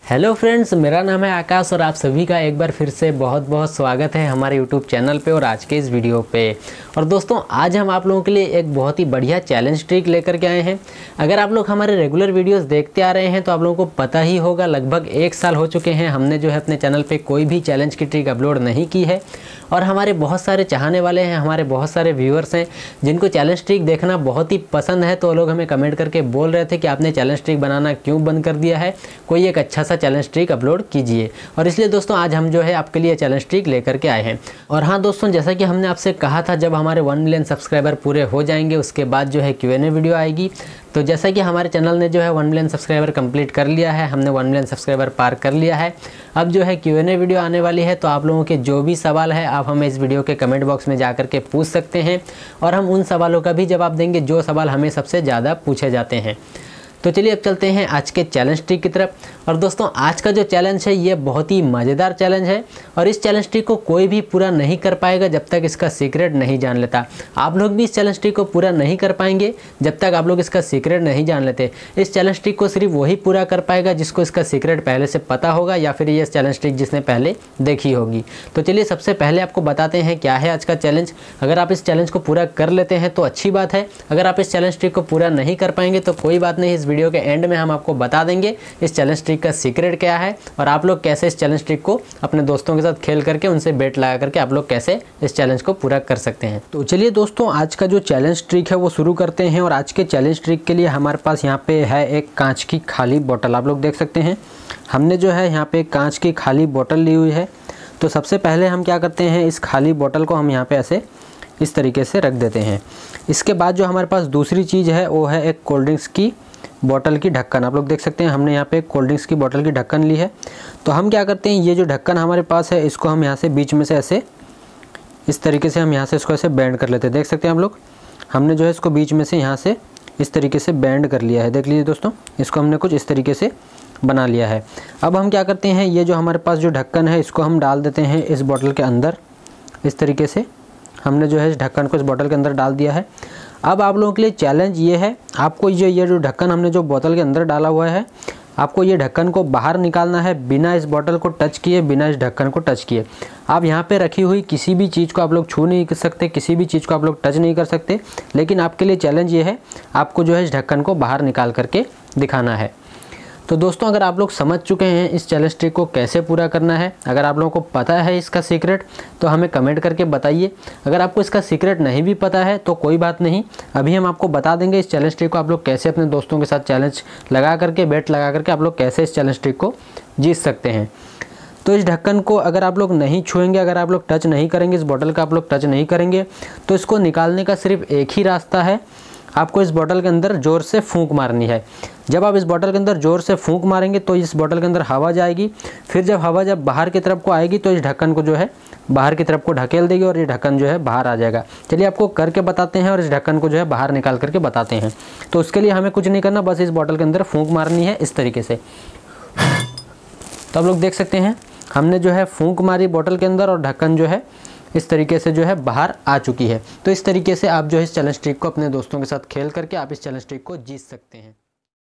Hello friends, मेरा नाम है आकाश और आप सभी का एक बार फिर से बहुत बहुत स्वागत है हमारे यूट्यूब चैनल पे और आज के इस वीडियो पे। और दोस्तों, आज हम आप लोगों के लिए एक बहुत ही बढ़िया चैलेंज ट्रिक लेकर के आए हैं। अगर आप लोग हमारे रेगुलर वीडियोस देखते आ रहे हैं तो आप लोगों को पता ही होगा, लगभग 1 साल हो चुके हैं हमने जो है अपने चैनल पर कोई भी चैलेंज की ट्रिक अपलोड नहीं की है। और हमारे बहुत सारे चाहने वाले हैं, हमारे बहुत सारे व्यूअर्स हैं जिनको चैलेंज ट्रिक देखना बहुत ही पसंद है। तो वो लोग हमें कमेंट करके बोल रहे थे कि आपने चैलेंज ट्रिक बनाना क्यों बंद कर दिया है, कोई एक अच्छा सा चैलेंज ट्रिक अपलोड कीजिए। और इसलिए दोस्तों आज हम जो है आपके लिए चैलेंज ट्रिक लेकर के आए हैं। और हाँ दोस्तों, जैसा कि हमने आपसे कहा था, जब हमारे 1 मिलियन सब्सक्राइबर पूरे हो जाएंगे उसके बाद जो है Q&A वीडियो आएगी। तो जैसा कि हमारे चैनल ने जो है 1 मिलियन सब्सक्राइबर कंप्लीट कर लिया है, हमने 1 मिलियन सब्सक्राइबर पार कर लिया है। अब जो है Q&A वीडियो आने वाली है, तो आप लोगों के जो भी सवाल है आप हमें इस वीडियो के कमेंट बॉक्स में जा कर के पूछ सकते हैं और हम उन सवालों का भी जवाब देंगे जो सवाल हमें सबसे ज़्यादा पूछे जाते हैं। तो चलिए अब चलते हैं आज के चैलेंज ट्रिक की तरफ। और दोस्तों, आज का जो चैलेंज है ये बहुत ही मज़ेदार चैलेंज है और इस चैलेंज ट्रिक को कोई भी पूरा नहीं कर पाएगा जब तक इसका सीक्रेट नहीं जान लेता। आप लोग भी इस चैलेंज ट्रिक को पूरा नहीं कर पाएंगे जब तक आप लोग इसका सीक्रेट नहीं जान लेते। इस चैलेंज ट्रिक को सिर्फ वही पूरा कर पाएगा जिसको इसका सीक्रेट पहले से पता होगा या फिर ये चैलेंज ट्रिक जिसने पहले देखी होगी। तो चलिए सबसे पहले आपको बताते हैं क्या है आज का चैलेंज। अगर आप इस चैलेंज को पूरा कर लेते हैं तो अच्छी बात है, अगर आप इस चैलेंज ट्रिक को पूरा नहीं कर पाएंगे तो कोई बात नहीं, इस वीडियो के एंड में हम आपको बता देंगे इस चैलेंज ट्रिक का सीक्रेट क्या है और आप लोग कैसे इस चैलेंज ट्रिक को अपने दोस्तों के साथ खेल करके उनसे बेट लगा करके आप लोग कैसे इस चैलेंज को पूरा कर सकते हैं। तो चलिए दोस्तों, आज का जो चैलेंज ट्रिक है वो शुरू करते हैं। और आज के चैलेंज ट्रिक के लिए हमारे पास यहाँ पे है एक कांच की खाली बोतल, आप लोग देख सकते हैं। हमने जो है यहाँ पे कांच की खाली बोतल ली हुई है। तो सबसे पहले हम क्या करते हैं, इस खाली बोतल को हम यहाँ पे ऐसे इस तरीके से रख देते हैं। इसके बाद जो हमारे पास दूसरी चीज़ है वो है एक कोल्ड ड्रिंक्स की बोतल की ढक्कन। आप लोग देख सकते हैं हमने यहाँ पे कोल्ड ड्रिंक्स की बोतल की ढक्कन ली है। तो हम क्या करते हैं, ये जो ढक्कन हमारे पास है इसको हम यहाँ से बीच में से ऐसे इस तरीके से हम यहाँ से इसको ऐसे बैंड कर लेते हैं। देख सकते हैं हम लोग, हमने जो है इसको बीच में से यहाँ से इस तरीके से बैंड कर लिया है। देख लीजिए दोस्तों, इसको हमने कुछ इस तरीके से बना लिया है। अब हम क्या करते हैं, ये जो हमारे पास जो ढक्कन है इसको हम डाल देते हैं इस बोतल के अंदर। इस तरीके से हमने जो है इस ढक्कन को इस बोतल के अंदर डाल दिया है। अब आप लोगों के लिए चैलेंज ये है, आपको ये जो ढक्कन हमने जो बोतल के अंदर डाला हुआ है, आपको ये ढक्कन को बाहर निकालना है बिना इस बोतल को टच किए, बिना इस ढक्कन को टच किए। आप यहाँ पे रखी हुई किसी भी चीज़ को आप लोग छू नहीं कर सकते, किसी भी चीज़ को आप लोग टच नहीं कर सकते। लेकिन आपके लिए चैलेंज ये है, आपको जो है इस ढक्कन को बाहर निकाल करके दिखाना है। तो दोस्तों, अगर आप लोग समझ चुके हैं इस चैलेंज ट्रिक को कैसे पूरा करना है, अगर आप लोगों को पता है इसका सीक्रेट तो हमें कमेंट करके बताइए। अगर आपको इसका सीक्रेट नहीं भी पता है तो कोई बात नहीं, अभी हम आपको बता देंगे इस चैलेंज ट्रिक को आप लोग कैसे अपने दोस्तों के साथ चैलेंज लगा करके, बेट लगा करके आप लोग कैसे इस चैलेंज ट्रिक को जीत सकते हैं। तो इस ढक्कन को अगर आप लोग नहीं छुएंगे, अगर आप लोग टच नहीं करेंगे, इस बोतल का आप लोग टच नहीं करेंगे, तो इसको निकालने का सिर्फ एक ही रास्ता है, आपको इस बोतल के अंदर ज़ोर से फूंक मारनी है। जब आप इस बोतल के अंदर ज़ोर से फूंक मारेंगे तो इस बोतल के अंदर हवा जाएगी। फिर जब हवा बाहर की तरफ को आएगी तो इस ढक्कन को जो है बाहर की तरफ को ढकेल देगी और ये ढक्कन जो है बाहर आ जाएगा। चलिए आपको करके बताते हैं और इस ढक्कन को जो है बाहर निकाल करके बताते हैं। तो उसके लिए हमें कुछ नहीं करना, बस इस बोतल के अंदर फूंक मारनी है इस तरीके से। तो आप लोग देख सकते हैं हमने जो है फूंक मारी बोतल के अंदर और ढक्कन जो है इस तरीके से जो है बाहर आ चुकी है। तो इस तरीके से आप जो है इस चैलेंज ट्रिक को अपने दोस्तों के साथ खेल करके आप इस चैलेंज ट्रिक को जीत सकते हैं।